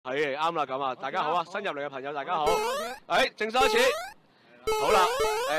係啱啦，咁啊，大家好啊，新入嚟嘅朋友大家好。正式開始，好啦，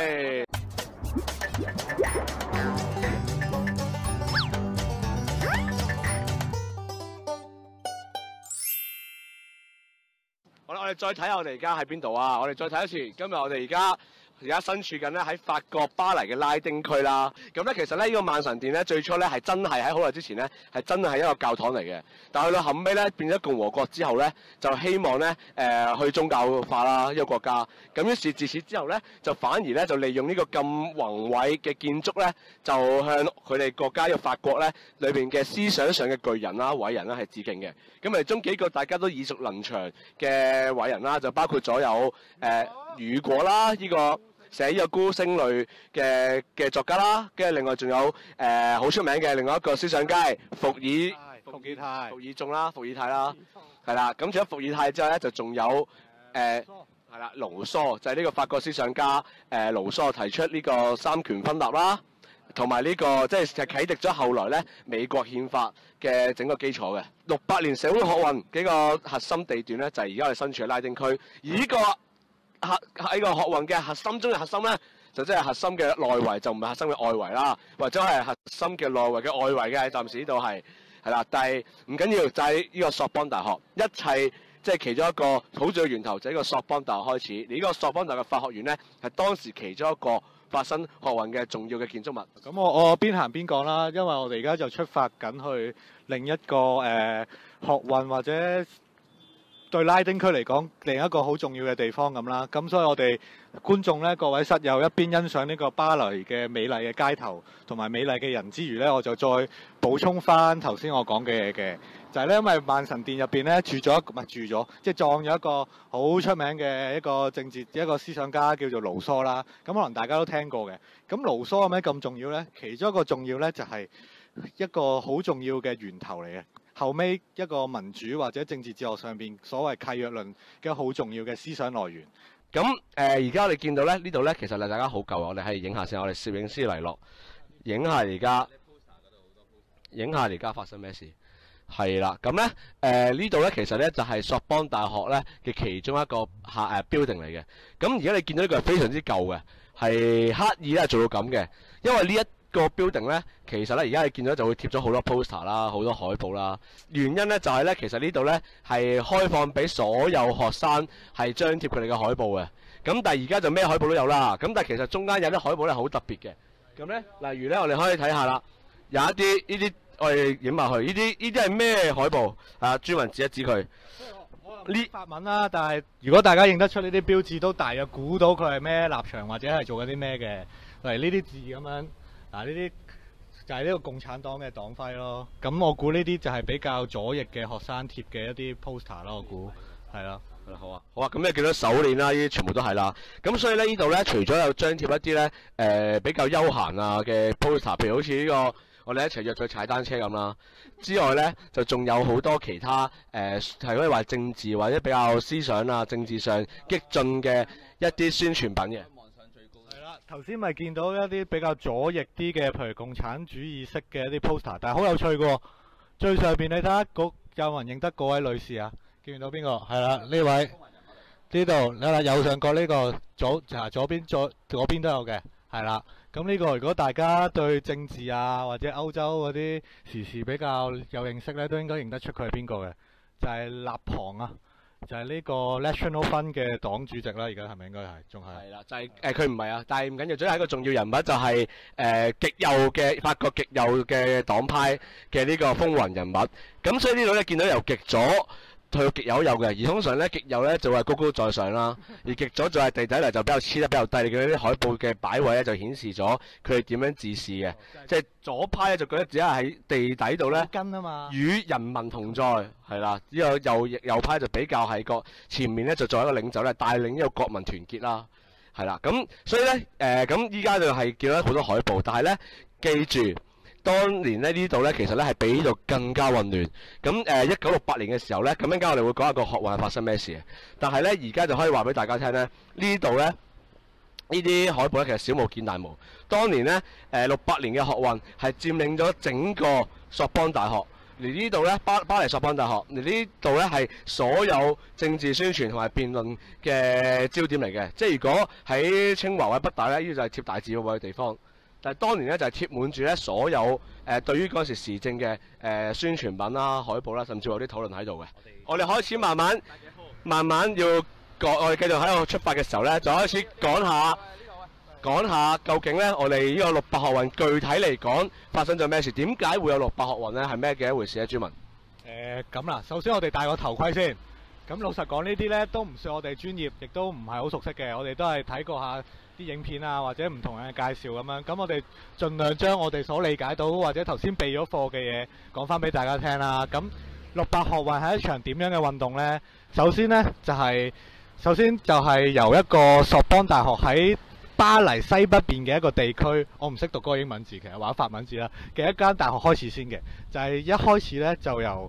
好啦，我哋再睇下我哋而家喺邊度啊？我哋再睇一次，今日我哋而家身處緊咧喺法國巴黎嘅拉丁區啦。咁咧其實咧呢個萬神殿咧最初咧係真係喺好耐之前咧係真係一個教堂嚟嘅，但係去到後尾咧變咗共和國之後咧就希望咧去宗教化啦呢個國家。咁於是自此之後咧就反而咧就利用呢個咁宏偉嘅建築咧就向佢哋國家嘅法國咧裏邊嘅思想上嘅巨人啦偉人啦係致敬嘅。咁其中幾個大家都耳熟能詳嘅偉人啦就包括咗有雨果啦呢個。寫呢個孤星淚嘅作家啦，跟住另外仲有好出名嘅另外一個思想家伏爾仲啦，伏爾泰啦，係啦。咁除咗伏爾泰之後咧，就仲有係啦盧梭，就係呢個法國思想家盧梭提出呢個三權分立啦，同埋呢個即係啟迪咗後來咧美國憲法嘅整個基礎嘅。68年社會學運幾個核心地段咧，就係而家我哋身處嘅拉丁區，而呢個喺個學運嘅核心中嘅核心咧，就即係核心嘅內圍，就唔係核心嘅外圍啦，或者係核心嘅內圍嘅外圍嘅，暫時呢度係啦。但係唔緊要，就係呢個索邦大學，一切即係其中一個好重要源頭，就係呢個索邦大學開始。而呢個索邦大學嘅法學院咧，係當時其中一個發生學運嘅重要嘅建築物。 咁我邊行邊講啦，因為我哋而家就出發緊去另一個學運或者對拉丁區嚟講，另一個好重要嘅地方咁啦。咁所以我哋觀眾咧，各位室友一邊欣賞呢個巴黎嘅美麗嘅街頭同埋美麗嘅人之餘咧，我就再補充翻頭先我講嘅嘢嘅，就係咧，因為萬神殿入邊咧即係葬咗一個好出名嘅一個思想家叫做盧梭啦。咁可能大家都聽過嘅。咁盧梭有咩咁重要咧？其中一個重要咧就係一個好重要嘅源頭嚟嘅。後尾一個民主或者政治哲學上邊所謂契約論嘅好重要嘅思想來源。 咁而家我哋見到咧呢度咧，其實大家好舊啊！我哋係影下先，我哋攝影師嚟落影下而家發生咩事？係啦，咁咧呢度咧其實咧就係索邦大學咧嘅其中一個building 嚟嘅。咁而家你見到呢個係非常之舊嘅，係刻意咧做到咁嘅，因為呢一個 building 咧，其實咧而家你見到就會貼咗好多 poster 啦，好多海報啦。原因咧就係咧，其實呢度咧係開放俾所有學生係張貼佢哋嘅海報嘅。咁但係而家就咩海報都有啦。咁但係其實中間有啲海報咧好特別嘅。咁咧，例如咧我哋可以睇下啦，有一啲呢啲我哋影埋去，呢啲係咩海報？朱文指一指佢。 呢法文啦，但係如果大家認得出呢啲標誌，都大約估到佢係咩立場或者係做緊啲咩嘅。例如呢啲字咁樣。嗱，呢啲就係呢個共產黨嘅黨徽咯。咁我估呢啲就係比較左翼嘅學生貼嘅一啲 poster 啦。我估係啦。 好啊。咁你見到手鏈啦，呢啲全部都係啦。咁所以咧呢度咧，除咗有張貼一啲咧比較休閒啊嘅 poster， 譬如好似呢個我哋一齊約咗踩單車咁啦，之外咧就仲有好多其他係可以話政治或者比較思想啊、政治上激進嘅一啲宣傳品嘅。 頭先咪見到一啲比較左翼啲嘅，譬如共產主義式嘅一啲 poster， 但係好有趣嘅喎。最上邊你睇下，有人認得嗰位女士啊？見唔到邊個？係啦，呢位呢度，你睇右上角呢個左邊都有嘅，係啦。咁呢個如果大家對政治啊或者歐洲嗰啲時事比較有認識咧，都應該認得出佢係邊個嘅，就係立旁啊。就係呢個 National Fund 嘅黨主席啦，而家係咪應該係？仲係？係啦，就係佢唔係啊，但係唔緊要，總係一個重要人物，就係極右嘅法國極右嘅黨派嘅呢個風雲人物。咁所以呢度咧見到由極左去到極右有嘅，而通常咧極右咧就係高高在上啦，而極左就係地底嚟就比較黐得比較低。你見到啲海報嘅擺位咧就顯示咗佢哋點樣自視嘅，即係左派咧就覺得只係喺地底度咧與人民同在，係啦。呢個右派就比較係個前面咧就作為一個領袖咧帶領呢個國民團結啦，係啦。咁所以咧咁依家就係見到好多海報，但係咧記住。當年咧呢度咧其實咧係比呢度更加混亂。咁1968年嘅時候咧，咁陣間我哋會講下個學運係發生咩事。但係咧而家就可以話俾大家聽咧，呢度咧呢啲海報咧其實小巫見大巫。當年咧68年嘅學運係佔領咗整個索邦大學， 而呢度咧巴黎索邦大學，而呢度咧係所有政治宣傳同埋辯論嘅焦點嚟嘅。即係如果喺清華或者北大咧，呢度就係貼大字報嘅地方。但係當年咧就係貼滿住咧所有對於嗰陣時時政嘅宣傳品啦、海報啦，甚至有啲討論喺度嘅。我哋開始慢慢要我哋繼續喺度出發嘅時候咧，就開始講下究竟咧我哋呢個600學運具體嚟講發生咗咩事？點解會有600學運咧？係咩嘅一回事咧？朱文？ 咁啦，首先我哋戴個頭盔先。咁老實講呢啲咧都唔算我哋專業，亦都唔係好熟悉嘅。我哋都係睇過下啲影片啊，或者唔同人嘅介紹咁樣。咁我哋盡量將我哋所理解到或者頭先備咗課嘅嘢講翻俾大家聽啦。咁600學運係一場點樣嘅運動呢？首先就係由一個索邦大學喺巴黎西北邊嘅一個地區，我唔識讀嗰個英文字，其實或者法文字啦嘅一間大學開始先嘅。就係一開始呢，就有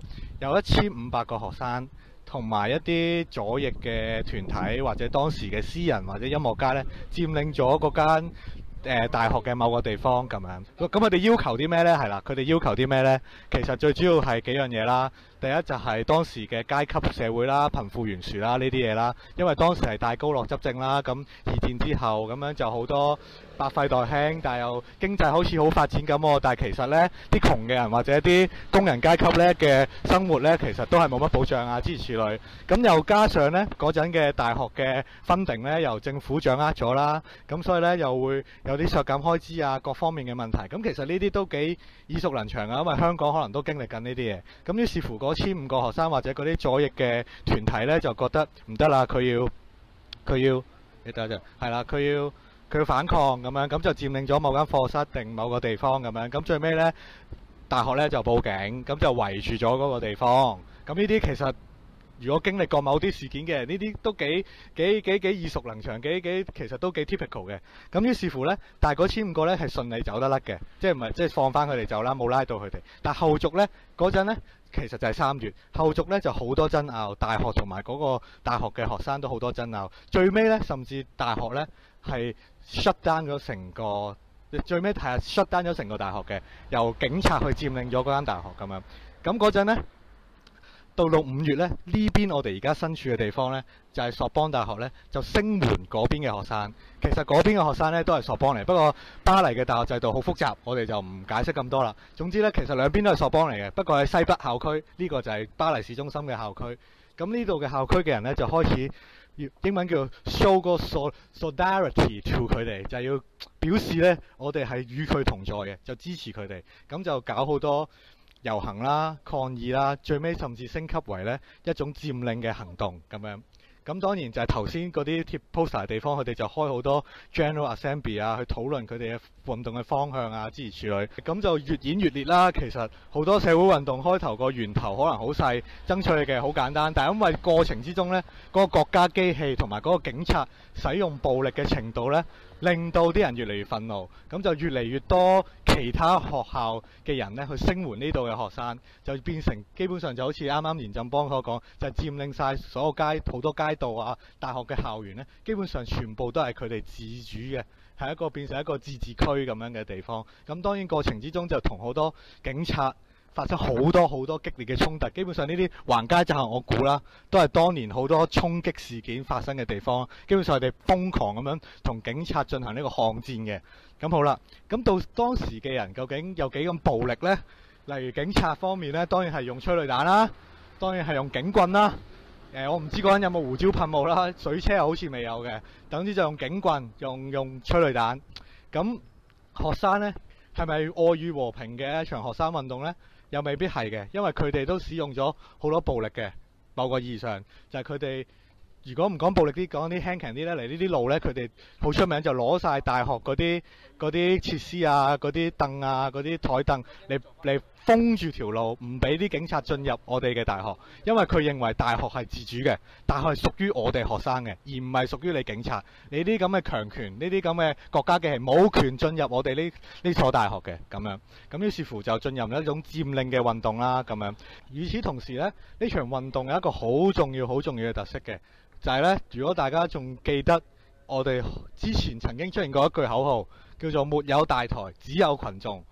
1500個學生同埋一啲左翼嘅團體或者當時嘅詩人或者音樂家呢，佔領咗嗰間大學嘅某個地方咁樣。咁佢哋要求啲咩呢？係啦，佢哋要求啲咩呢？其實最主要係幾樣嘢啦。第一就係當時嘅階級社會啦、貧富懸殊啦呢啲嘢啦。因為當時係戴高樂執政啦，咁二戰之後咁樣就好多百廢待興，但係又經濟好似好發展咁喎。但係其實呢啲窮嘅人或者啲工人階級呢嘅生活呢，其實都係冇乜保障啊，諸如此類。咁又加上呢嗰陣嘅大學嘅分定呢，由政府掌握咗啦，咁所以呢，又會有啲削減開支啊，各方面嘅問題。咁其實呢啲都幾耳熟能詳啊，因為香港可能都經歷緊呢啲嘢。咁於是乎嗰1500個學生或者嗰啲左翼嘅團體呢，就覺得唔得啦，佢要你等陣，係啦，佢要反抗咁樣，咁就佔領咗某間課室定某個地方咁樣。咁最尾呢，大學呢就報警，咁就圍住咗嗰個地方。咁呢啲其實如果經歷過某啲事件嘅人，呢啲都幾耳熟能詳，其實都幾 typical 嘅。咁於是乎呢，但係嗰1500個呢係順利走得甩嘅，即係放翻佢哋走啦，冇拉到佢哋。但係後續呢，嗰陣呢，其實就係3月，後續呢就好多爭拗，大學同埋嗰個大學嘅學生都好多爭拗。最尾呢，甚至大學呢係 shut down 咗成個，最尾係 shut down 咗成個大學嘅，由警察去佔領咗嗰間大學咁樣。咁嗰陣呢，到5月呢，呢邊我哋而家身處嘅地方呢，就係索邦大學呢，就聲援嗰邊嘅學生。其實嗰邊嘅學生呢，都係索邦嚟，不過巴黎嘅大學制度好複雜，我哋就唔解釋咁多啦。總之呢，其實兩邊都係索邦嚟嘅，不過喺西北校區，呢個就係巴黎市中心嘅校區。咁呢度嘅校區嘅人呢，就開始英文叫 show 個 solidarity to 佢哋，就係要表示呢，我哋係與佢同在嘅，就支持佢哋。咁就搞好多遊行啦、抗議啦，最尾甚至升級為呢一種佔領嘅行動咁樣。咁當然就係頭先嗰啲貼 poster 嘅地方，佢哋就開好多 General Assembly 啊，去討論佢哋嘅運動嘅方向啊，諸如此類。咁就越演越烈啦。其實好多社會運動開頭個源頭可能好細，爭取嘅好簡單，但係因為過程之中呢，嗰個國家機器同埋嗰個警察使用暴力嘅程度呢，令到啲人越嚟越憤怒，咁就越嚟越多其他學校嘅人呢去聲援呢度嘅學生，就變成基本上就好似啱啱連振邦所講，就係佔領晒所有好多街道啊，大學嘅校園呢，基本上全部都係佢哋自主嘅，係變成一個自治區咁樣嘅地方。咁當然過程之中就同好多警察發生好多激烈嘅衝突，基本上呢啲橫街窄巷我估啦，都係當年好多衝擊事件發生嘅地方。基本上佢哋瘋狂咁樣同警察進行呢個巷戰嘅。咁好啦，咁到當時嘅人究竟有幾咁暴力呢？例如警察方面呢，當然係用催淚彈啦，當然係用警棍啦。我唔知嗰陣有冇胡椒噴霧啦，水車又好似未有嘅。總之就用警棍，用催淚彈。咁學生呢，係咪愛與和平嘅一場學生運動呢？又未必係嘅，因為佢哋都使用咗好多暴力嘅。某個意義上，就係佢哋如果唔講暴力啲，講啲輕強啲呢，嚟呢啲路呢，佢哋好出名就攞晒大學嗰啲設施啊、嗰啲凳啊、嗰啲台凳嚟封住條路，唔俾啲警察進入我哋嘅大學，因為佢認為大學係自主嘅，大學係屬於我哋學生嘅，而唔係屬於你警察。你啲咁嘅強權，呢啲咁嘅國家嘅係冇權進入我哋呢所大學嘅咁樣。咁於是乎就進入一種佔領嘅運動啦咁樣。與此同時呢，呢場運動有一個好重要嘅特色嘅，就係呢：如果大家仲記得我哋之前曾經出現過一句口號，叫做沒有大台，只有群眾。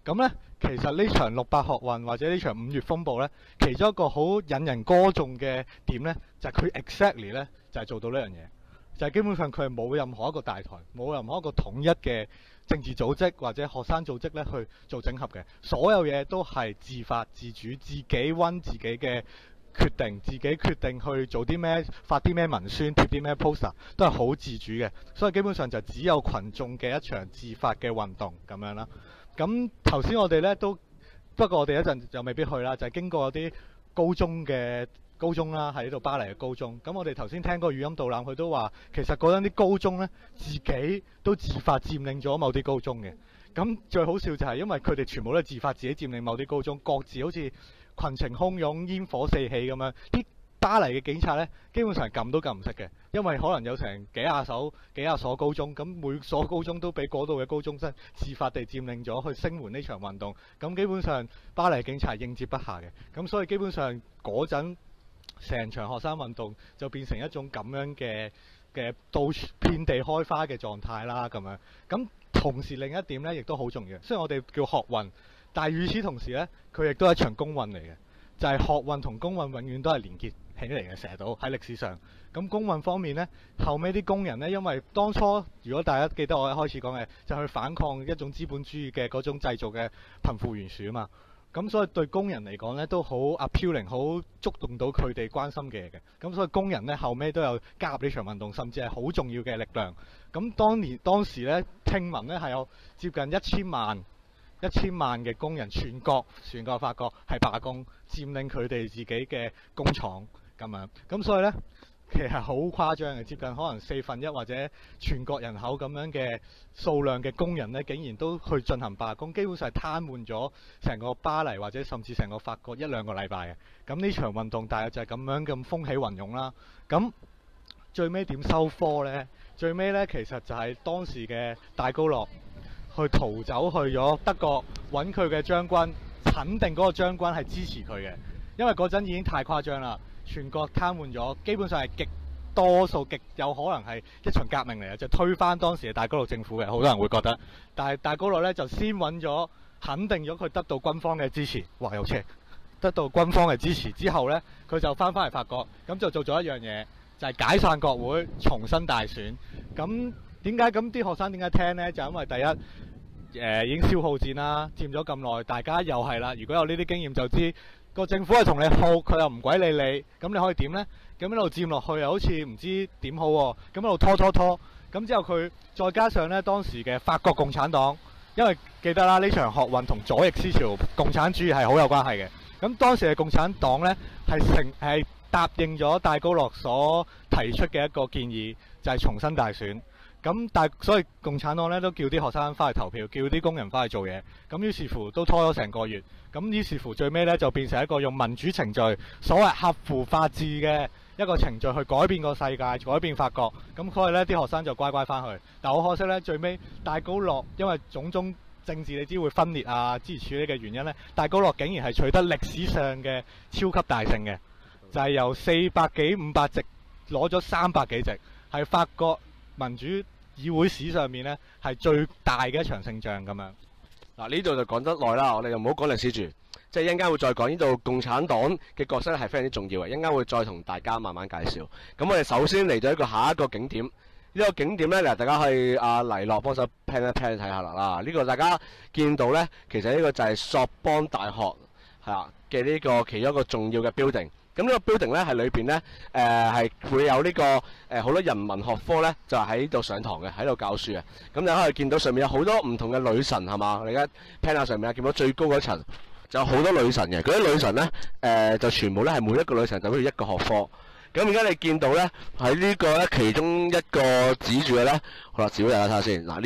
咁呢，其實呢場600學運或者呢場5月風暴呢，其中一個好引人歌頌嘅點呢，就係佢 exactly 呢，就係做到呢樣嘢，就係基本上佢係冇任何一個大台，冇任何一個統一嘅政治組織或者學生組織呢去做整合嘅，所有嘢都係自發自主，自己溫自己嘅決定，自己決定去做啲咩，發啲咩文宣，貼啲咩 poster， 都係好自主嘅，所以基本上就只有群眾嘅一場自發嘅運動咁樣啦。咁頭先我哋呢都，不過我哋一陣就未必去啦，就係經過啲高中啦，喺呢度巴黎嘅高中。咁我哋頭先聽個語音導覽，佢都話其實嗰陣啲高中呢，自己都自發佔領咗某啲高中嘅。咁最好笑就係因為佢哋全部都係自發自己佔領某啲高中，各自好似群情洶湧、煙火四起咁樣。啲巴黎嘅警察呢，基本上撳都撳唔熄嘅，因為可能有成幾廿所高中，咁每所高中都俾嗰度嘅高中生自發地佔領咗，去聲援呢場運動。咁基本上巴黎警察應接不暇嘅，咁所以基本上嗰陣成場學生運動就變成一種咁樣嘅到處遍地開花嘅狀態啦，咁樣。咁同時另一點呢，亦都好重要，雖然我哋叫學運，但係與此同時呢，佢亦都係一場公運嚟嘅，就係學運同公運永遠都係連結起嚟嘅，成日都喺歷史上。咁公運方面呢，後尾啲工人呢，因為當初如果大家記得我一開始講嘅，就去反抗一種資本主義嘅嗰種製造嘅貧富懸殊啊嘛。咁所以對工人嚟講呢，都好 appealing， 好觸動到佢哋關心嘅嘢嘅。咁所以工人呢，後尾都有加入呢場運動，甚至係好重要嘅力量。咁當時呢，聽聞呢係有接近1000萬嘅工人，全國法國係罷工，佔領佢哋自己嘅工廠咁樣。咁所以呢，其實好誇張嘅，接近可能1/4或者全國人口咁樣嘅數量嘅工人呢，竟然都去進行罷工，基本上係癱瘓咗成個巴黎或者甚至成個法國1-2個禮拜嘅。咁呢場運動大約就係咁樣咁風起雲湧啦。咁最尾點收科呢？最尾呢，其實就係當時嘅戴高樂去逃走去咗德國揾佢嘅將軍，肯定嗰個將軍係支持佢嘅，因為嗰陣已經太誇張啦。全國癱瘓咗，基本上係極有可能係一場革命嚟嘅，就推翻當時嘅戴高樂政府嘅。好多人會覺得，但係戴高樂呢，就先揾咗，肯定咗佢得到軍方嘅支持，哇有車，得到軍方嘅支持之後呢，佢就翻嚟法國，咁就做咗一樣嘢，就係解散國會，重新大選。咁點解咁啲學生點解聽呢？就因為第一，已經消耗戰啦，佔咗咁耐，大家又係啦。如果有呢啲經驗就知。個政府係同你耗，佢又唔鬼理你，咁你可以點呢？咁一路佔落去又好似唔知點好喎，咁一路拖，咁之後佢再加上呢當時嘅法國共產黨，因為記得啦呢場學運同左翼思潮、共產主義係好有關係嘅。咁當時嘅共產黨呢係答應咗戴高樂所提出嘅一個建議，就係重新大選。咁所以共產黨咧都叫啲學生翻去投票，叫啲工人翻去做嘢。咁於是乎都拖咗成個月。咁於是乎最尾咧就變成一個用民主程序，所謂合乎法治嘅一個程序去改變個世界、改變法國。咁所以咧啲學生就乖乖翻去。但好可惜咧，最尾戴高樂因為種種政治你知會分裂啊諸如此類嘅原因咧，戴高樂竟然係取得歷史上嘅超級大勝嘅，就係由400幾500席攞咗300幾席，係法國民主議會史上面呢係最大嘅一場勝仗咁樣。 嗱呢度就講得耐啦，我哋就唔好講歷史住，即係一陣間會再講呢度共產黨嘅角色係非常之重要嘅，一陣間會再同大家慢慢介紹。咁我哋首先嚟到下一個景點，呢個景點呢，嗱大家可以黎樂幫手 plan 一 plan 睇下啦。呢個大家見到呢，其實呢個就係索邦大學嘅呢個其中一個重要嘅 building。咁呢個 building 咧係裏邊咧係會有呢個好多人文學科咧就喺度上堂嘅，喺度教書嘅。咁你可以見到上面有好多唔同嘅女神係嘛？你而家 plan 下上面啊，見到最高嗰層就有好多女神嘅。嗰啲女神咧就全部咧係每一個女神就好似一個學科。咁而家你見到咧喺呢個咧其中一個指住嘅咧，好啦，指俾大家睇下先。嗱呢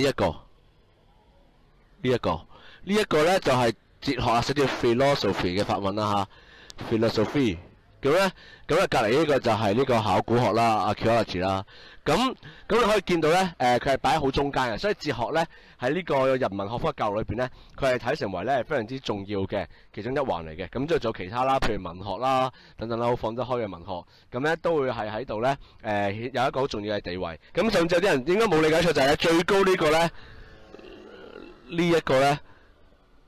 一個咧就係哲學啊，寫住 philosophy 嘅法文啦嚇 ，philosophy。咁咧，隔離呢個就係呢個考古學啦 archaeology 啦。咁你可以見到咧，佢係擺喺好中間嘅，所以哲學咧喺呢個人文學科教育裏邊咧，佢係睇成為咧非常之重要嘅其中一環嚟嘅。咁之後仲有其他啦，譬如文學啦等等啦，好放得開嘅文學，咁咧都會係喺度咧有一個好重要嘅地位。咁甚至有啲人應該冇理解錯，就係最高呢個咧，呢一個咧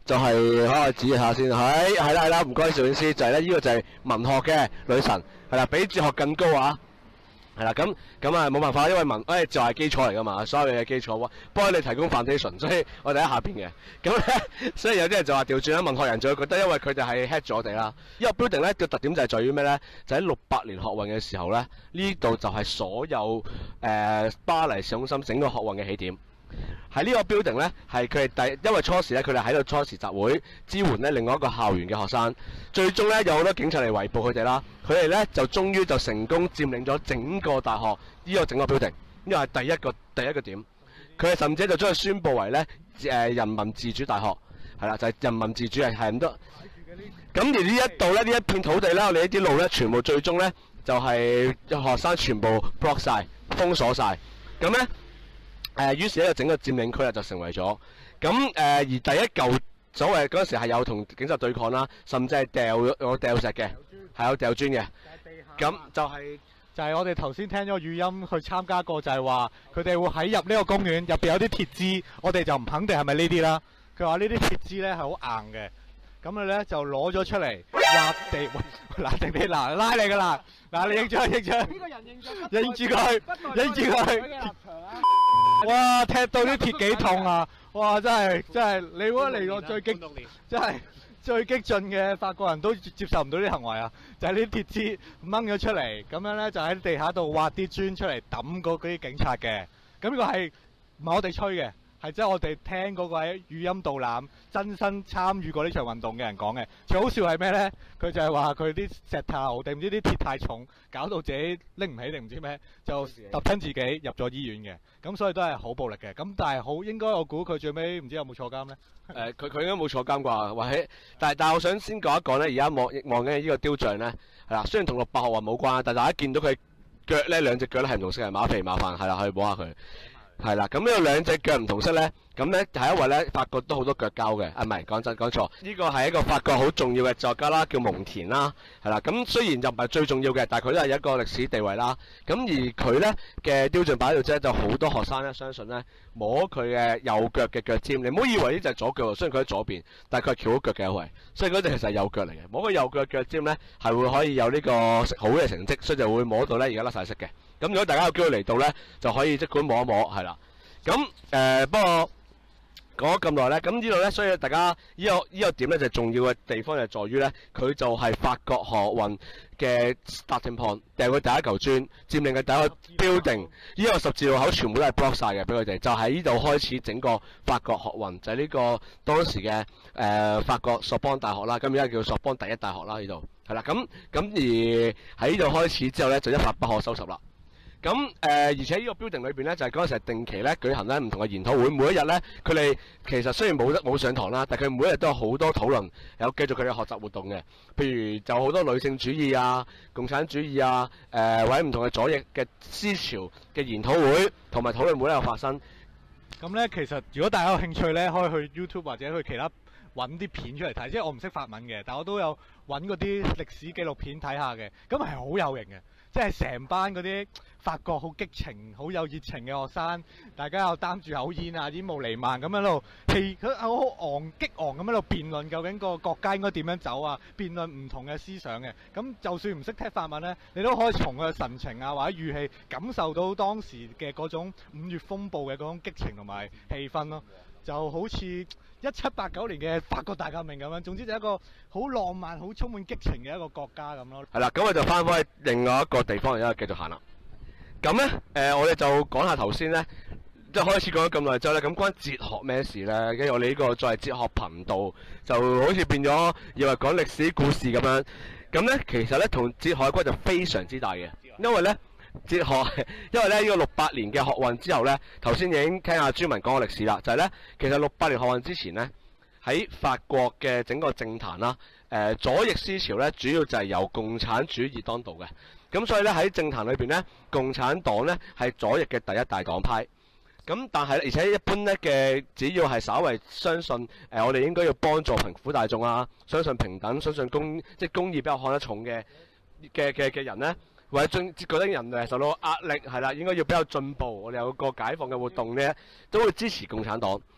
就係可我指一下先，係啦，唔該，攝影師就係咧，呢個就係文學嘅女神，係啦，比哲學更高啊！係啦，咁啊冇辦法，因為就係基礎嚟㗎嘛，所有嘢嘅基礎幫你提供 foundation， 所以我哋喺下邊嘅。咁咧，所以有啲人就話調轉啦，文學人就會覺得因為佢哋係 head 咗我哋啦。呢個 building 咧嘅特點就係在於咩咧？就喺68年學運嘅時候咧，呢度就係所有巴黎市中心整個學運嘅起點。喺呢個 building 咧，係佢哋因為初時咧，佢哋喺度初時集會支援咧另外一個校園嘅學生，最終咧有好多警察嚟圍捕佢哋啦，佢哋咧就終於就成功佔領咗整個大學呢個整個 building，呢個係第一個點，佢哋甚至就將佢宣佈為咧人民自主大學，係啦，就係人民自主係咁多。咁而呢一度咧，呢一片土地啦，我哋呢啲路咧，全部最終咧就係學生全部 block 晒、封鎖晒，咁咧。於是咧整個佔領區啊就成為咗咁而第一嚿所謂嗰陣時係有同警察對抗啦，甚至係掉石嘅，係有掉磚嘅。咁就係我哋頭先聽咗語音去參加過，就係話佢哋會喺入呢個公園入邊有啲鐵枝，我哋就唔肯定係咪呢啲啦。佢話呢啲鐵枝咧係好硬嘅，咁佢咧就攞咗出嚟挖地，嗱定啲嗱拉你㗎啦，嗱你影咗，呢個人影住佢。哇！踢到啲鐵幾痛啊！哇！真係，你如果嚟過最激進嘅法國人都接受唔到啲行為啊！就係呢啲鐵枝掹咗出嚟，咁樣咧就喺地下度挖啲磚出嚟抌嗰啲警察嘅。咁呢個係唔係我哋吹嘅？係即係我哋聽嗰個喺語音導覽真身參與過呢場運動嘅人講嘅。最好笑係咩咧？佢就係話佢啲石頭定唔知啲鐵太重，搞到自己拎唔起定唔知咩，就揼親自己入咗醫院嘅。咁所以都係好暴力嘅。咁但係應該我估佢最尾唔知有冇坐監咧？ 佢應該冇坐監啩？或者但係我想先講一講咧，而家望緊呢個雕像咧，係啦，雖然同68學運冇關，但係大家見到佢腳咧兩隻腳咧係唔同色，係馬皮馬飯，係啦，去摸下佢。係啦，咁呢個兩隻腳唔同色咧，咁咧係因為咧法國都好多腳膠嘅，唔係講錯，呢個係一個法國好重要嘅作家啦，叫蒙田啦，係啦，咁雖然就唔係最重要嘅，但係佢都係一個歷史地位啦。咁而佢咧嘅雕像擺喺度啫，就好多學生咧相信咧摸佢嘅右腳嘅腳尖，你唔好以為呢隻係左腳，雖然佢喺左邊，但係佢係翹咗腳嘅一位，所以嗰隻其實係右腳嚟嘅。摸佢右腳嘅腳尖咧係會可以有呢個好嘅成績，所以就會摸到咧而家甩晒色嘅。咁如果大家有機會嚟到咧，就可以即管摸一摸，係啦。咁不過講咗咁耐咧，咁呢度咧，所以大家呢個點咧就重要嘅地方就在於咧，佢就係法國學運嘅 starting point，掉佢第一嚿磚，佔領嘅第一個 building，呢個十字路口全部都係 block 晒嘅，俾佢哋就喺呢度開始整個法國學運，就係呢個當時嘅法國索邦大學啦，咁而家叫索邦第一大學啦，呢度係啦，咁而喺呢度開始之後咧，就一發不可收拾啦。咁而且呢個 building 裏邊咧，就係嗰陣時係定期咧舉行咧唔同嘅研討會，每一日咧佢哋其實雖然冇上堂啦，但係佢每一日都有好多討論，有繼續佢哋學習活動嘅。譬如就好多女性主義啊、共產主義啊、或者唔同嘅左翼嘅思潮嘅研討會同埋討論會咧有發生。 咁咧其實如果大家有興趣咧，可以去 YouTube 或者去其他揾啲片出嚟睇，即係我唔識法文嘅，但我都有揾嗰啲歷史紀錄片睇下嘅，咁係好有型嘅。即係成班嗰啲法國好激情、好有熱情嘅學生，大家又擔住口煙啊、煙霧瀰漫咁喺度，佢好激昂咁喺度辯論究竟個國家應該點樣走啊，辯論唔同嘅思想嘅。咁就算唔識聽法文呢，你都可以從佢嘅神情啊或者語氣感受到當時嘅嗰種5月風暴嘅嗰種激情同埋氣氛咯。就好似1789年嘅法國大革命咁樣，總之就係一個好浪漫、好充滿激情嘅一個國家咁咯。 係啦，咁我就翻返去另外一個地方，而家繼續行啦。咁咧，我哋就講下頭先咧，即係開始講咗咁耐之後咧，咁關哲學咩事咧？跟住我哋呢個作為哲學頻道，就好似變咗以為講歷史故事咁樣。咁咧，其實咧同哲學嘅關係就非常之大嘅，因為咧。哲學，因為咧呢個68年嘅學運之後咧，頭先已經聽阿朱文講個歷史啦，就係咧其實68年學運之前咧，喺法國嘅整個政壇啦，左翼思潮咧主要就係由共產主義當道嘅，咁所以咧喺政壇裏邊咧，共產黨咧係左翼嘅第一大黨派，咁但係而且一般咧嘅只要係稍為相信我哋應該要幫助貧苦大眾啊，相信平等，相信即係公義比較看得重嘅人咧。或者覺得人類受到壓力係啦，應該要比較進步。我哋有個解放嘅活動咧，都會支持共產黨。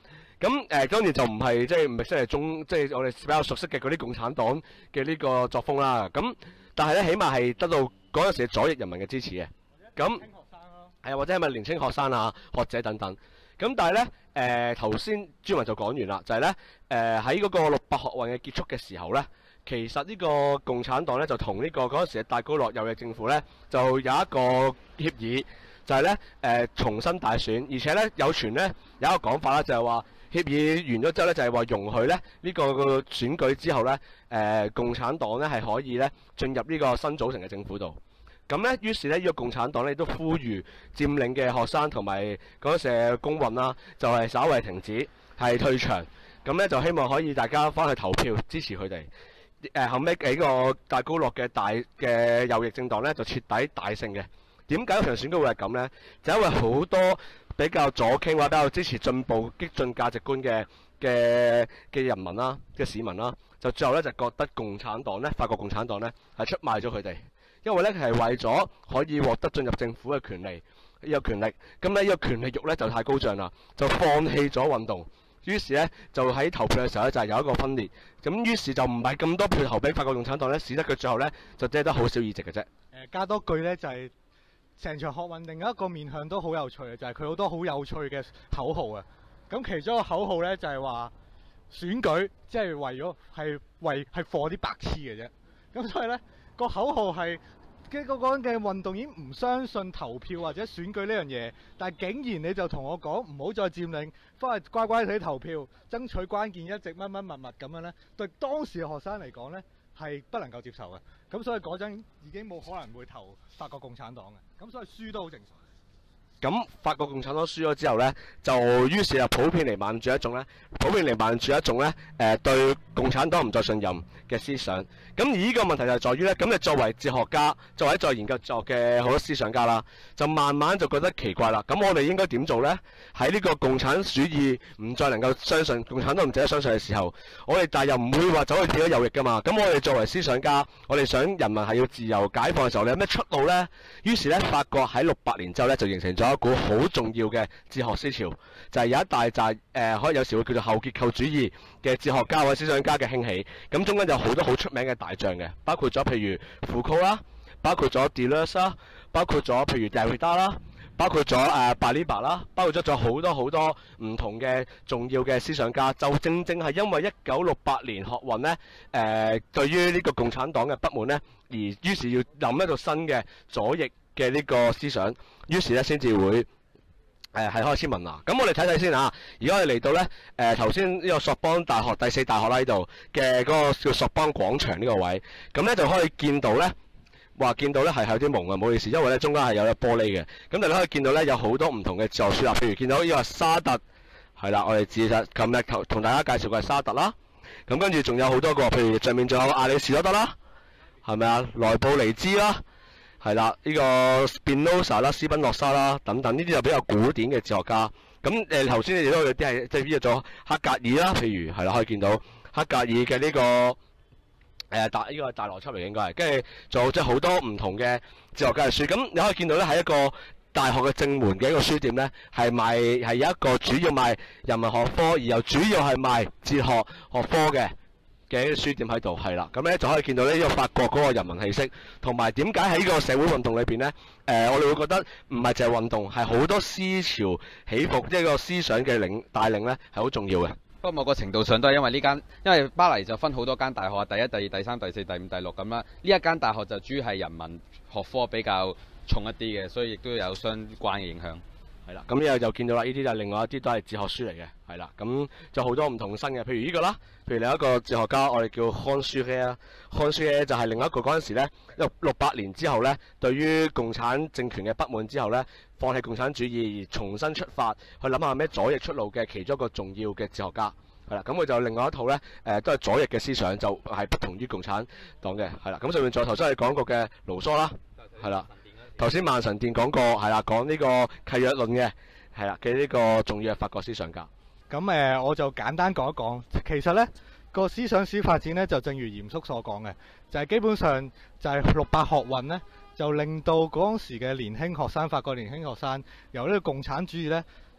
咁當然就唔係即係唔係即係即係我哋比較熟悉嘅嗰啲共產黨嘅呢個作風啦。咁但係咧，起碼係得到嗰陣時左翼人民嘅支持嘅。咁係啊，或者係咪年青學生啊、學者等等。咁但係咧，頭先朱文就講完啦，就係咧喺嗰個600學運嘅結束嘅時候咧，其實呢個共產黨咧就同呢個嗰陣時嘅戴高樂右翼政府咧就有一個協議，就係咧重新大選，而且咧有傳咧有一個講法啦，就係話協議完咗之後咧就係話容許咧呢個選舉之後咧共產黨咧係可以咧進入呢個新組成嘅政府度。咁咧，於是咧呢個共產黨咧都呼籲佔領嘅學生同埋嗰陣時嘅工運啦，就係稍為停止，係退場。咁咧就希望可以大家翻去投票支持佢哋。後尾幾個戴高樂嘅右翼政黨咧就徹底大勝嘅。點解嗰場選舉會係咁咧？就因為好多比較左傾或者比較支持進步激進價值觀嘅人民啦、嘅市民啦，就最後咧就覺得共產黨咧、法國共產黨咧係出賣咗佢哋。因為咧係為咗可以獲得進入政府嘅權利，呢個權力，咁咧呢個權力慾咧就太高漲啦，就放棄咗運動。於是咧就喺投票嘅時候咧就係有一個分裂，咁於是就唔係咁多票投俾法國共產黨咧，使得佢最後咧就只係得好少議席嘅啫。 加多句咧就係成場學運另一個面向都好有趣嘅，就係佢好多好有趣嘅口號啊。咁其中一個口號咧就係話選舉即係為咗係貨啲白痴嘅啫。咁所以咧個口號係嗰個嘅運動已經唔相信投票或者選舉呢樣嘢，但係竟然你就同我講唔好再佔領，翻去乖乖地投票，爭取關鍵一席乜乜物物咁樣呢，對當時嘅學生嚟講呢係不能夠接受嘅。咁所以嗰陣已經冇可能會投法國共產黨嘅，咁所以輸都好正常。 咁法國共產黨輸咗之後呢，就於是就普遍彌漫住一種呢，對共產黨唔再信任嘅思想。咁而呢個問題就係在於呢，咁你作為哲學家，作為在研究哲學嘅好多思想家啦，就慢慢就覺得奇怪啦。咁我哋應該點做呢？喺呢個共產主義唔再能夠相信，共產黨唔值得相信嘅時候，我哋但係又唔會話走去跳咗右翼㗎嘛。咁我哋作為思想家，我哋想人民係要自由解放嘅時候，你有咩出路呢？於是呢，法國喺68年之後呢，就形成咗一股好重要嘅哲學思潮，就係有一大紮可以有時會叫做後結構主義嘅哲學家或者思想家嘅興起。咁中間有好多好出名嘅大將嘅，包括咗譬如傅柯啦，包括咗 Deleuze 啦，包括咗譬如 Derrida 啦，包括咗Balibar 啦，包括咗好多好多唔同嘅重要嘅思想家。就正正係因為1968年學運呢，對於呢個共產黨嘅不滿呢，而於是要諗一個新嘅左翼嘅呢個思想，於是咧先至會係開始問啦。咁我哋睇睇先啊。而家我哋嚟到咧頭先呢個索邦大學第4大學啦，呢度嘅嗰個叫索邦廣場呢個位，咁咧就可以見到咧係有啲朦嘅，唔好意思，因為咧中間係有粒玻璃嘅。咁但係你可以見到咧有好多唔同嘅哲學書啦，譬如見到呢個沙特係啦，我哋琴日同大家介紹過係沙特啦。咁跟住仲有好多個，譬如上面仲有亞里士多德啦，係咪啊？萊布尼茲啦。係啦，呢個 Spinoza 啦、斯賓諾莎啦等等，呢啲就比較古典嘅哲學家。咁頭先你哋都有啲係即係呢咗黑格爾啦，譬如係啦，可以見到黑格爾嘅呢個呢個係大邏輯嚟，應該係，跟住仲有即係好多唔同嘅哲學家嘅書。咁你可以見到咧，喺一個大學嘅正門嘅一個書店咧，係有一個主要賣人文學科，而又主要係賣哲學學科嘅書店喺度，係啦，咁咧就可以見到呢個法國嗰個人民氣息，同埋點解喺呢個社會運動裏邊咧，我哋會覺得唔係淨係運動，係好多思潮起伏，即係個思想嘅帶領咧係好重要嘅。 不過某個程度上都係因為巴黎就分好多間大學，第一、第二、第三、第四、第五、第六咁啦。呢一間大學就主要係人文學科比較重一啲嘅，所以亦都有相關嘅影響。 係啦，咁呢就見到啦，呢啲就另外一啲都係哲學書嚟嘅，係啦，咁就好多唔同新嘅，譬如呢個啦，譬如另一個哲學家，我哋叫康舒耶啦，康舒耶就係另一個嗰陣時咧，68年之後咧，對於共產政權嘅不滿之後咧，放棄共產主義而重新出發，去諗下咩左翼出路嘅其中一個重要嘅哲學家，係啦，咁佢就另外一套咧，都係左翼嘅思想，就係不同於共產黨嘅，係啦，咁上面仲有頭先我哋講過嘅盧梭啦，係啦。頭先萬神殿講過係啦，講呢個契約論嘅係啦嘅呢個重要嘅法國思想家。 咁我就簡單講一講，其實呢個思想史發展呢，就正如嚴叔所講嘅，就係基本上就係68學運呢，就令到嗰時嘅年輕學生，法國年輕學生由呢個共產主義呢，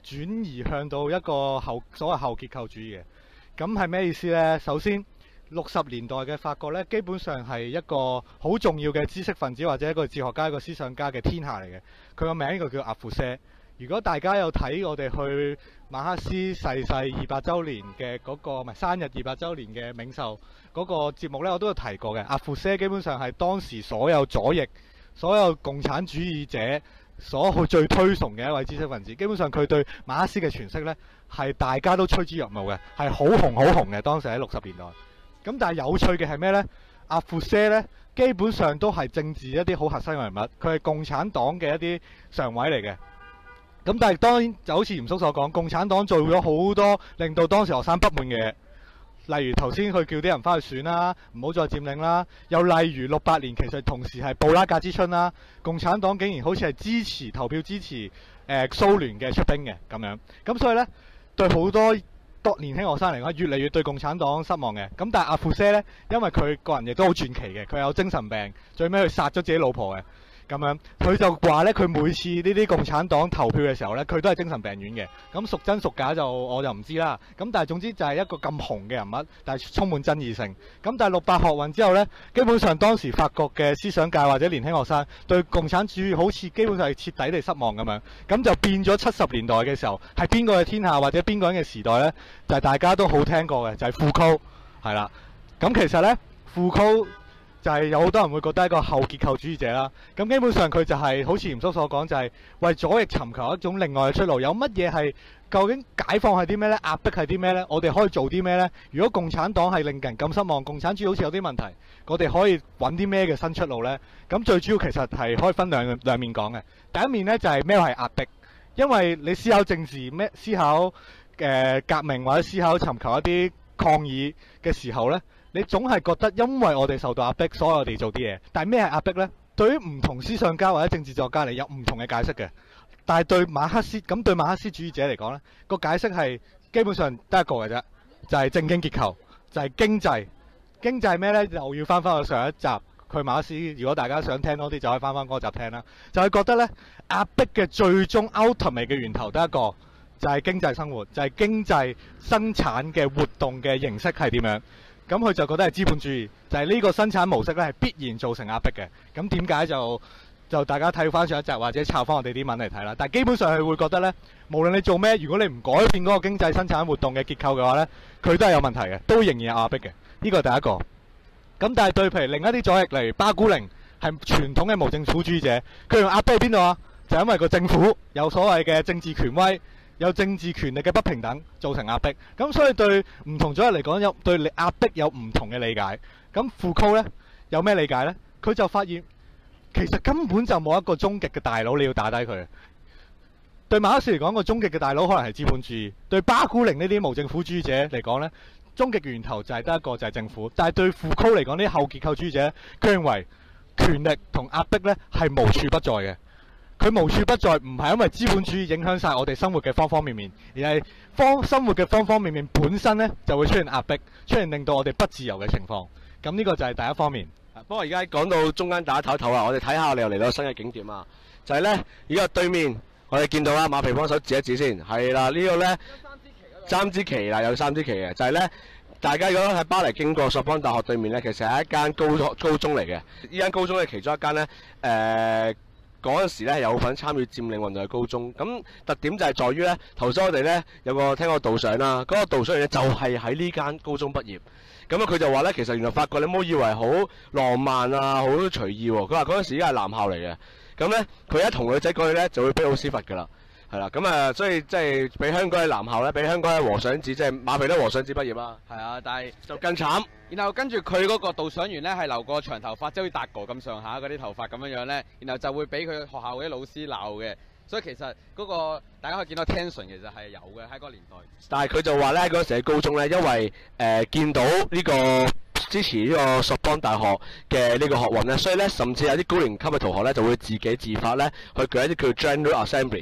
轉移向到一個所謂後結構主義嘅。咁係咩意思呢？首先60年代嘅法國呢，基本上係一個好重要嘅知識分子或者一個哲學家、一個思想家嘅天下嚟嘅。佢個名就叫阿富舍。如果大家有睇我哋去馬克思逝世200週年嘅嗰個唔係生日200週年嘅冥壽嗰個節目呢，我都有提過嘅。阿富舍基本上係當時所有左翼、所有共產主義者所去最推崇嘅一位知識分子。基本上佢對馬克思嘅詮釋呢，係大家都趨之若鶩嘅，係好紅嘅。當時喺60年代。咁但係有趣嘅係咩呢？阿富舍呢，基本上都係政治一啲好核心嘅人物，佢係共產黨嘅一啲常委嚟嘅。咁但係當然就好似嚴叔所講，共產黨做咗好多令到當時學生不滿嘅嘢，例如頭先佢叫啲人翻去選啦，唔好再佔領啦。又例如68年其實同時係布拉格之春啦，共產黨竟然好似係投票支持蘇聯嘅出兵嘅咁樣。咁所以呢，對好多年輕學生嚟講，越嚟越對共產黨失望嘅。咁但係阿富舍呢，因為佢個人亦都好傳奇嘅，佢有精神病，最尾佢殺咗自己老婆嘅。咁樣，佢就話呢，佢每次呢啲共產黨投票嘅時候呢，佢都係精神病院嘅。咁屬真屬假我就唔知啦。咁但係總之就係一個咁紅嘅人物，但係充滿爭議性。咁但係68學運之後呢，基本上當時法國嘅思想界或者年輕學生對共產主義好似基本上係徹底地失望咁樣。咁就變咗70年代嘅時候，係邊個嘅天下或者邊個人嘅時代呢？就係大家都好聽過嘅，就係傅柯係啦。咁其實呢，傅柯就係有好多人會覺得係一個後結構主義者啦。咁基本上佢就係好似嚴叔所講，就係為左翼尋求一種另外嘅出路。有乜嘢係究竟解放係啲咩呢？壓迫係啲咩呢？我哋可以做啲咩呢？如果共產黨係令人咁失望，共產主義好似有啲問題，我哋可以揾啲咩嘅新出路呢？咁最主要其實係可以分兩面講嘅。第一面呢，就係咩係壓迫，因為你思考政治思考革命或者思考尋求一啲抗議嘅時候呢，你總係覺得因為我哋受到壓迫，所以我哋做啲嘢。但係咩係壓迫呢？對於唔同思想家或者政治作家嚟有唔同嘅解釋嘅。但係對馬克思主義者嚟講呢，個解釋係基本上得一個嘅啫，就係政經結構，就係經濟。經濟咩呢？又要翻去上一集佢馬克思。如果大家想聽多啲，就可以翻嗰集聽啦。就係覺得呢，壓迫嘅最終 ultimate 嘅源頭得一個，就係經濟生活，就係經濟生產嘅活動嘅形式係點樣。咁佢就覺得係資本主義，就係呢個生產模式咧係必然造成壓迫嘅。咁點解就大家睇翻上一集或者抄翻我哋啲文嚟睇啦。但係基本上係會覺得呢，無論你做咩，如果你唔改變嗰個經濟生產活動嘅結構嘅話呢，佢都係有問題嘅，都仍然有壓迫嘅。呢個係第一個。咁但係對譬如另一啲左翼，例如巴古寧係傳統嘅無政府主義者，佢用壓迫喺邊度啊？就因為個政府有所謂嘅政治權威，有政治權力嘅不平等造成壓迫。咁所以對唔同左翼嚟講，對壓迫有唔同嘅理解。咁傅柯呢，有咩理解呢？佢就發現其實根本就冇一個終極嘅大佬你要打低佢。對馬克思嚟講，個終極嘅大佬可能係資本主義；對巴古寧呢啲無政府主義者嚟講呢，終極源頭就係得一個，就係政府。但係對傅柯嚟講，呢啲後結構主義者，佢認為權力同壓迫呢係無處不在嘅。佢無處不在，唔係因為資本主義影響晒我哋生活嘅方方面面，而係生活嘅方方面面本身呢就會出現壓迫，出現令到我哋不自由嘅情況。咁呢個就係第一方面。 不過而家講到中間打唞唞啊，我哋睇下我哋又嚟到新嘅景點啊，就係呢，而家對面我哋見到啦，馬皮幫手指一指先，係啦，呢個呢，三支旗啦，有3支旗嘅，就係呢。大家如果喺巴黎經過索邦大學對面呢，其實係一間高中嚟嘅。呢間高中係其中一間呢。嗰陣時咧有份參與佔領運動嘅高中，咁特點就係在於咧，頭先我哋咧有個聽過導賞啦，嗰個導賞員咧就係喺呢間高中畢業，咁啊佢就話咧，其實原來法國你唔好以為好浪漫啊，好隨意喎，佢話嗰陣時已經係男校嚟嘅，咁咧佢一同女仔過去咧就會俾老師罰㗎啦，係啦，咁啊所以即係比香港嘅男校咧，比香港嘅和尚子即係馬皮都和尚子畢業啦， 係啊，但係就更慘。 然後跟住佢嗰個導賞員咧係留個長頭髮，即係好似達哥咁上下嗰啲頭髮咁樣咧，然後就會俾佢學校嗰啲老師鬧嘅。所以其實嗰個大家可以見到 tension 其實係有嘅喺嗰個年代。 但係佢就話咧嗰陣時喺高中咧，因為見到呢個支持呢個索邦大學嘅呢個學運咧，所以咧甚至有啲高年級嘅同學咧就會自己自發咧去舉一啲叫 General Assembly。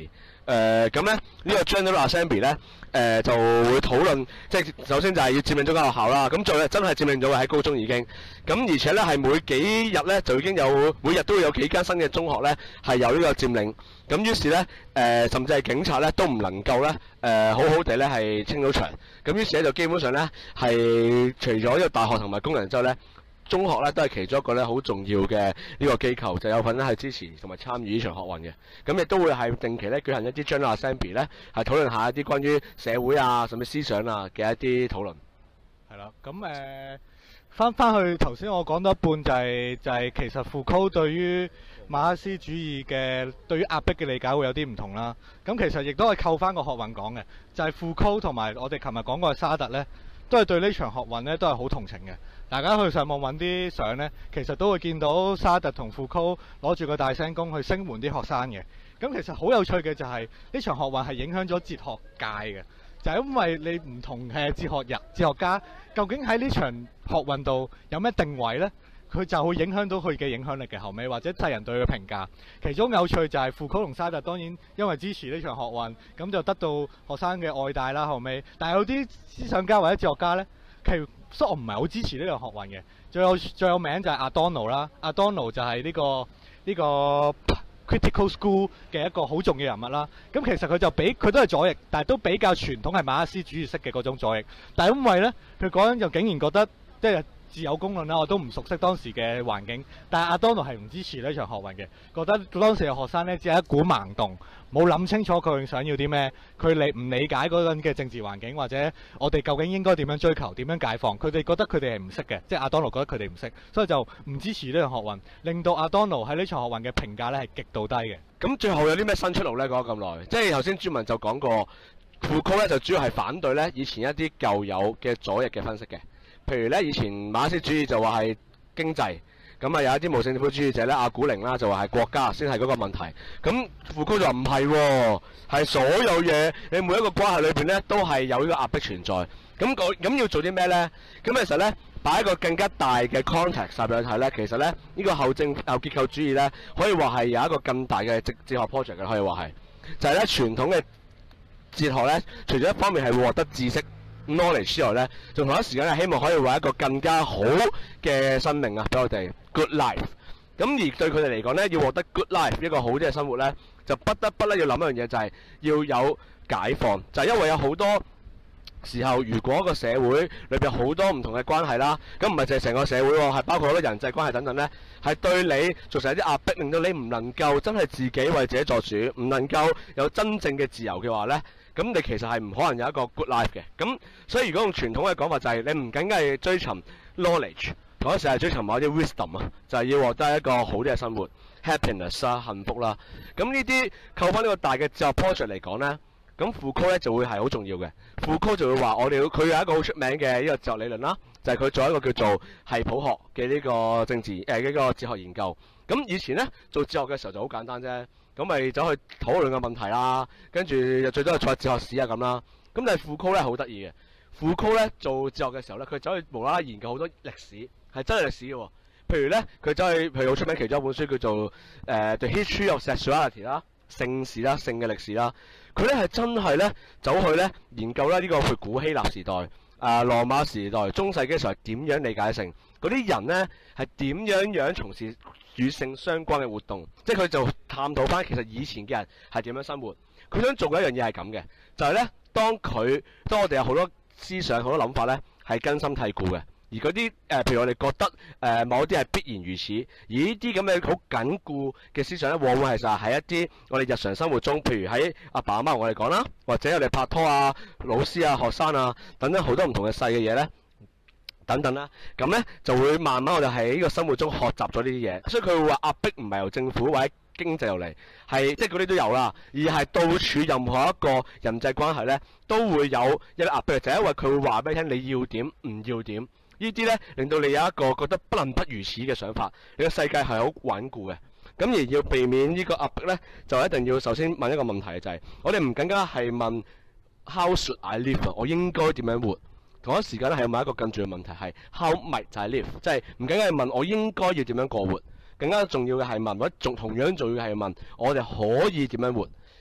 咁咧呢個 General Assembly 咧就會討論，即係首先就係要佔領咗間學校啦。咁最後真係佔領咗喺高中已經。咁而且咧係每幾日咧就已經有每日都會有幾間新嘅中學咧係有呢個佔領。咁於是咧甚至係警察咧都唔能夠咧好好地咧係清到場。咁於是咧就基本上咧係除咗呢個大學同埋工人之後咧，中學咧都係其中一個咧好重要嘅呢個機構，就有份咧係支持同埋參與呢場學運嘅。咁亦都會係定期咧舉行一啲 General Assembly 咧，係討論下一啲關於社會啊甚至思想啊嘅一啲討論。 係啦，咁翻去頭先我講到一半就係其實傅柯對於馬克思主義嘅對於壓迫嘅理解會有啲唔同啦。咁其實亦都係扣翻個學運講嘅，就係傅柯同埋我哋琴日講過嘅沙特呢，都係對呢場學運呢都係好同情嘅。大家去上網揾啲相呢，其實都會見到沙特同傅柯攞住個大聲公去聲援啲學生嘅。咁其實好有趣嘅就係呢場學運係影響咗哲學界嘅。就係因為你唔同嘅哲學家，究竟喺呢場學運度有咩定位呢？佢就會影響到佢嘅影響力嘅後尾，或者世人對佢嘅評價。其中有趣就係傅柯同沙特當然因為支持呢場學運，咁就得到學生嘅愛戴啦後尾。但係有啲思想家或者哲學家呢，其實我唔係好支持呢場學運嘅。最有名就係阿當奴啦，阿當奴就係呢個Critical School 嘅一個好重要人物啦，咁其實佢都係左翼，但係都比較傳統係馬克思主義式嘅嗰種左翼。但係因為呢，佢嗰陣就竟然覺得即係自有公論啦，我都唔熟悉當時嘅環境。但係阿當奴係唔支持呢場學運嘅，覺得當時嘅學生呢只係一股盲動，冇諗清楚佢想要啲咩，佢唔理解嗰陣嘅政治環境，或者我哋究竟應該點樣追求、點樣解放，佢哋覺得佢哋係唔識嘅，即係阿當奴覺得佢哋唔識，所以就唔支持呢場學運，令到阿當奴喺呢場學運嘅評價呢係極度低嘅。 咁最後有啲咩新出路呢？講咗咁耐，即係頭先朱文就講過，傅柯咧就主要係反對咧以前一啲舊有嘅左翼嘅分析嘅，譬如咧以前馬克思主義就話係經濟。咁啊有一啲無政府主義者咧，阿古寧啦就話係國家先係嗰個問題。咁傅柯就話唔係喎，係所有嘢你每一個關係裏邊咧都係有呢個壓迫存在。咁要做啲咩咧？咁其實咧擺一個更加大嘅 context 入邊去睇咧，其實咧呢個後結構主義咧可以話係有一個更大嘅哲學 project 嘅，可以話係就係咧傳統嘅哲學咧，除咗一方面係獲得知識knowledge 之外咧，仲同一時間係希望可以為一個更加好嘅生命啊，俾我哋 good life。咁而對佢哋嚟講咧，要獲得 good life 一個好啲嘅生活咧，就不得不咧要諗一樣嘢，就係要有解放。就係因為有好多時候，如果個社會裏邊好多唔同嘅關係啦，咁唔係淨係成個社會喎，係包括好多人際關係等等咧，係對你造成一啲壓迫，令到你唔能夠真係自己為自己作主，唔能夠有真正嘅自由嘅話咧，咁你其實係唔可能有一個 good life 嘅。咁所以如果用傳統嘅講法就係你唔僅僅係追尋 knowledge， 同一時係追尋某啲 wisdom 啊，就係要獲得一個好啲嘅生活 happiness 啦、幸福啦。咁呢啲扣翻呢個大嘅哲學 project 嚟講咧，咁傅柯咧就會係好重要嘅。傅柯就會話佢有一個好出名嘅呢個哲學理論啦，就係佢做一個叫做系譜學嘅呢個呢個哲學研究。咁以前咧做哲學嘅時候就好簡單啫，咁咪走去討論個問題啦，跟住最多係做哲學史啊咁啦。咁但係傅柯咧好得意嘅，傅柯咧做哲學嘅時候咧，佢走去無啦啦研究好多歷史，係真係歷史嘅喎。譬如咧，佢走去譬如好出名其中一本書叫做The History of Sexuality 啦，性史啦，性嘅歷史啦。佢咧係真係咧走去咧研究咧呢個佢古希臘時代、羅馬時代、中世紀嘅時候係點樣理解性，嗰啲人咧係點樣從事與性相關嘅活動，即係佢就探討翻其實以前嘅人係點樣生活。佢想做嘅一樣嘢係咁嘅，就係咧當我哋有好多思想、好多諗法咧係根深蒂固嘅。而嗰啲譬如我哋覺得某啲係必然如此，而呢啲咁嘅好緊固嘅思想咧，往往係實喺一啲我哋日常生活中，譬如喺阿爸阿媽同我哋講啦，或者我哋拍拖啊、老師啊、學生啊等等好多唔同嘅細嘅嘢咧，等等啦，咁咧就會慢慢我哋喺呢個生活中學習咗呢啲嘢，所以佢會話壓迫唔係由政府或者經濟入嚟，係即係嗰啲都有啦，而係到處任何一個人際關係咧，都會有一個壓迫，就係因為佢會話俾你聽你要點唔要點。呢啲咧令到你有一個覺得不能不如此嘅想法，你個世界係好穩固嘅。咁而要避免呢個壓迫咧，就一定要首先問一個問題，就係我哋唔僅僅係問 How should I live？ 我應該點樣活？同一時間咧係問一個更重要嘅問題係 How might I live？ 即係唔僅僅係問我應該要點樣過活，更加重要嘅係問，或者同樣重要嘅係問我哋可以點樣活？而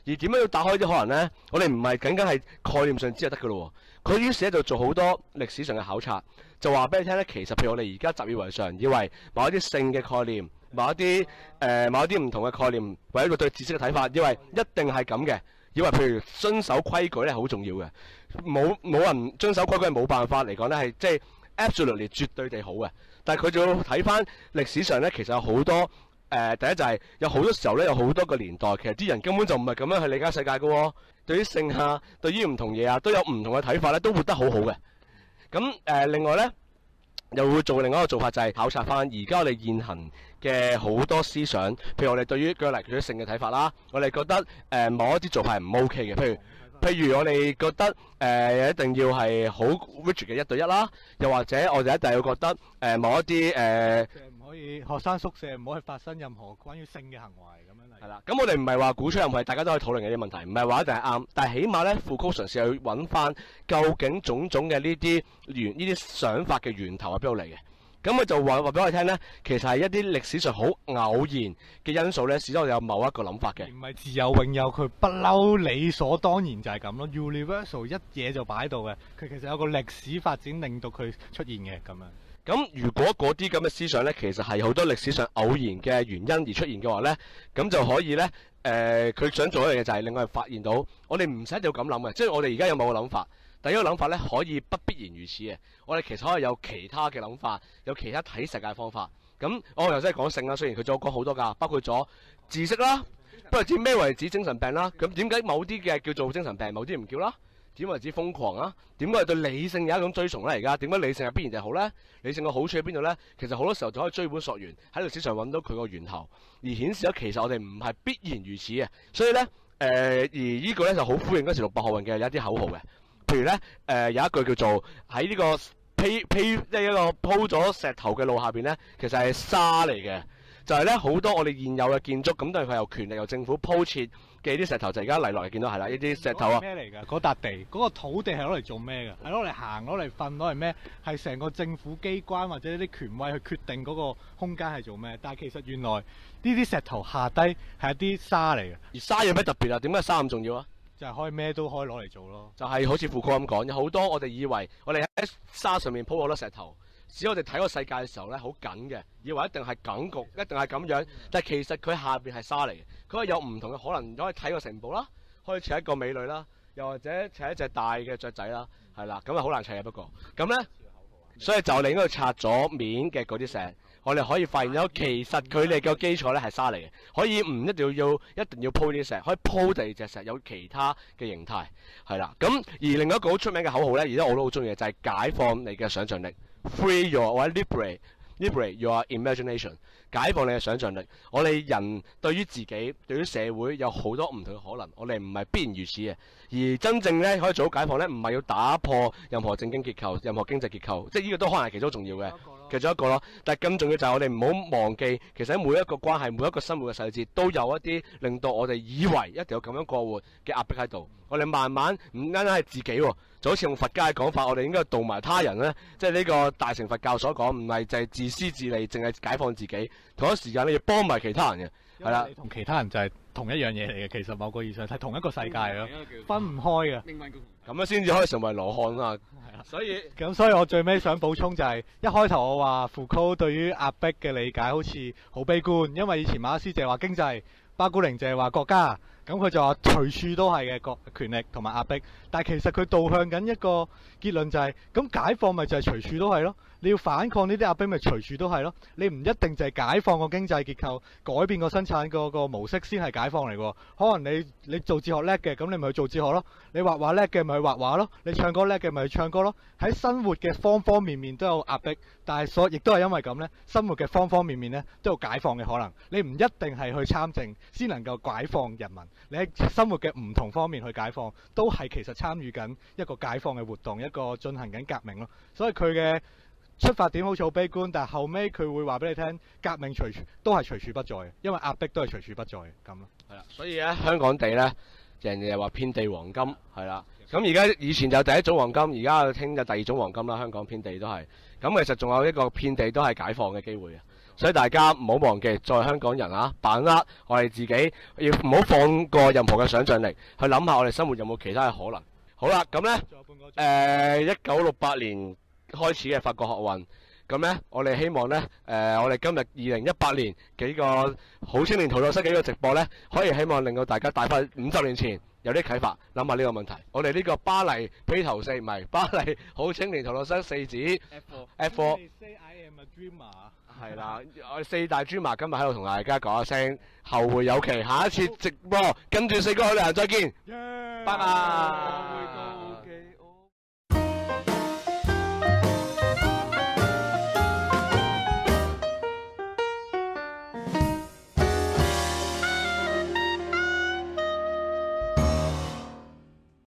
而點樣要打開啲可能咧？我哋唔係僅僅係概念上知就得㗎咯喎。佢於是咧就做好多歷史上嘅考察，就話俾你聽咧，其實譬如我哋而家習以為常，以為某一啲性嘅概念，某一啲唔同嘅概念，或者一個對知識嘅睇法，以為一定係咁嘅，以為譬如遵守規矩咧好重要嘅，冇人遵守規矩係冇辦法嚟講咧係即係 absolutely 絕對地好嘅。但係佢就要睇翻歷史上咧，其實有好多第一就係有好多時候咧，有好多個年代，其實啲人根本就唔係咁樣去理解世界嘅喎。對於性啊，對於唔同嘢啊，都有唔同嘅睇法咧，都活得好好嘅。咁另外咧，又會做另外一個做法，就係考察翻而家我哋現行嘅好多思想，譬如我哋對於舉例對於性嘅睇法啦，我哋覺得某一啲做法係唔 OK 嘅，譬如我哋覺得一定要係好 rigid 嘅1對1啦，又或者我哋一定要覺得某一啲唔可以學生宿舍唔可以發生任何關於性嘅行為咁樣嚟。 係啦，咁我哋唔係話鼓吹任何大家都可以討論嘅啲問題，唔係話一定係啱，但係起碼咧Foucault嘗試去揾翻究竟種種嘅呢啲想法嘅源頭係邊度嚟嘅。咁佢就話俾我哋聽咧，其實係一啲歷史上好偶然嘅因素咧，使到我哋有某一個諗法嘅。 唔係自有永有，佢不嬲理所當然就係咁咯。Universal 一嘢就擺到嘅，佢其實有個歷史發展令到佢出現嘅咁樣。 咁如果嗰啲咁嘅思想咧，其實係好多歷史上偶然嘅原因而出現嘅話咧，咁就可以咧佢想做一樣嘢就係令我哋發現到，我哋唔使一定要咁諗嘅，即係我哋而家有某個諗法。第一個諗法咧，可以不必然如此嘅。我哋其實可以有其他嘅諗法，有其他睇世界方法。咁我頭先係講性啦，雖然佢仲有講好多㗎，包括咗知識啦，不過知咩為止精神病啦？咁點解某啲嘅叫做精神病，某啲唔叫啦？點為止瘋狂啊？點解係對理性有一種追崇咧？而家點解理性係必然就好咧？理性嘅好處喺邊度咧？其實好多時候就可以追本溯源，喺歷史上揾到佢個源頭，而顯示咗其實我哋唔係必然如此嘅。所以咧而呢個咧就好呼應嗰時600學運嘅有一啲口號嘅。譬如咧，有一句叫做喺呢個即係一個鋪咗石頭嘅路下邊咧，其實係沙嚟嘅。就係咧好多我哋現有嘅建築，咁當然佢由權力由政府鋪設嘅啲石頭，就而家嚟落嚟見到係啦，呢啲石頭啊。 咩嚟㗎？嗰笪地，嗰個土地係攞嚟做咩㗎？係攞嚟行、攞嚟瞓、攞嚟咩？係成個政府機關或者啲權威去決定嗰個空間係做咩？但係其實原來呢啲石頭下低係一啲沙嚟嘅。 而沙有咩特別啊？點解沙咁重要啊？ 就係可以咩都可以攞嚟做咯。 就係好似Foucault咁講，有好多我哋以為我哋喺沙上面鋪好多石頭，使我哋睇個世界嘅時候咧好緊嘅，以為一定係緊局，一定係咁樣。但係其實佢下邊係沙嚟嘅，佢可以有唔同嘅可能，可以睇個城堡啦，可以砌一個美女啦，又或者砌一隻大嘅雀仔啦，係啦，咁啊好難砌嘅不過。咁咧，所以就你應該拆咗面嘅嗰啲石。我哋可以發現咗，其實佢哋嘅基礎咧係沙嚟嘅，可以唔一定要鋪呢啲石，可以鋪第二隻石，有其他嘅形態，係啦。咁而另外一個好出名嘅口號咧，而家我都好中意嘅就係解放你嘅想像力 ，free your 或者 liberate your imagination， 解放你嘅想像力。我哋人對於自己、對於社會有好多唔同嘅可能，我哋唔係必然如此嘅。而真正咧可以做到解放咧，唔係要打破任何政經結構、任何經濟結構，即係呢個都可能係其中重要嘅。其中一個咯，但係更重要就係我哋唔好忘記，其實喺每一個關係、每一個生活嘅細節，都有一啲令到我哋以為一定要咁樣過活嘅壓迫喺度。我哋慢慢唔單單係自己喎，就好似用佛家嘅講法，我哋應該度埋他人咧，即係呢個大乘佛教所講，唔係就係自私自利，淨係解放自己，同一時間你要幫埋其他人嘅。係啦， 同其他人就係同一樣嘢嚟嘅，其實某個意義上係同一個世界咯，分唔開嘅。 咁樣先至可以成為羅漢啊！所以我最尾想補充就係、一開頭我話Foucault對於壓迫嘅理解好似好悲觀，因為以前馬克思淨係話經濟，巴古寧淨係話國家，咁佢就話隨處都係嘅權力同埋壓迫，但係其實佢導向緊一個結論就係、咁解放咪就係隨處都係咯。你要反抗呢啲壓迫咪隨處都係咯，你唔一定就係解放個經濟結構，改變個生產個模式先係解放嚟喎。可能你做哲學叻嘅，咁你咪去做哲學咯；你畫畫叻嘅咪去畫畫咯；你唱歌叻嘅咪去唱歌咯。喺生活嘅方方面面都有壓迫，但係亦都係因為咁呢，生活嘅方方面面呢都有解放嘅可能。你唔一定係去參政先能夠解放人民，你喺生活嘅唔同方面去解放，都係其實參與緊一個解放嘅活動，一個進行緊革命咯。所以佢嘅出發點好似好悲觀，但係後尾佢會話俾你聽，革命都係隨處不在嘅，因為壓迫都係隨處不在嘅咁咯。 係啦，所以咧香港地咧，人哋又話遍地黃金係啦。咁而家以前就第一種黃金，而家聽就第二種黃金啦。香港遍地都係咁，其實仲有一個遍地都係解放嘅機會嘅。 所以大家唔好忘記，作為香港人啊，把握我哋自己，要唔好放過任何嘅想像力，去諗下我哋生活有冇其他嘅可能。好啦，咁呢。 仲有半個鐘。 1968年開始嘅法國學運，咁呢，我哋希望呢，我哋今日2018年幾個好青年荼毒室幾個直播呢，可以希望令到大家帶翻50年前有啲啟發，諗下呢個問題。我哋呢個巴黎披頭四唔係巴黎好青年荼毒室4子 F4 Say I am a dreamer。 係啦，我哋4大 dreamer 今日喺度同大家講一聲後會有期，下一次直播跟住4個去旅行再見，拜拜。